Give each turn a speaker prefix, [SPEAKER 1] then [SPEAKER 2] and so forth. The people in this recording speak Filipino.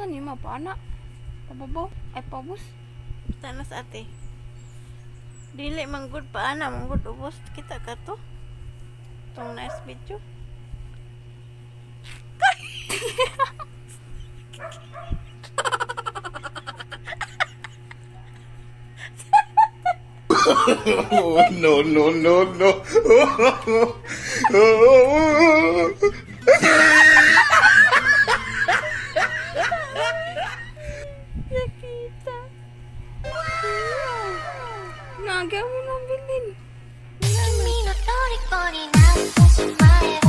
[SPEAKER 1] Saan ni mapana? Pababaw? Ay pabus?
[SPEAKER 2] Tanas ate. Dili manggod pa ana, manggod ubos kita ka to. Tong nice video.
[SPEAKER 3] Oh, no, no, no, no.
[SPEAKER 2] Nakita.
[SPEAKER 1] Nagawa mo ng bilin.
[SPEAKER 4] 君の虜になってしまえ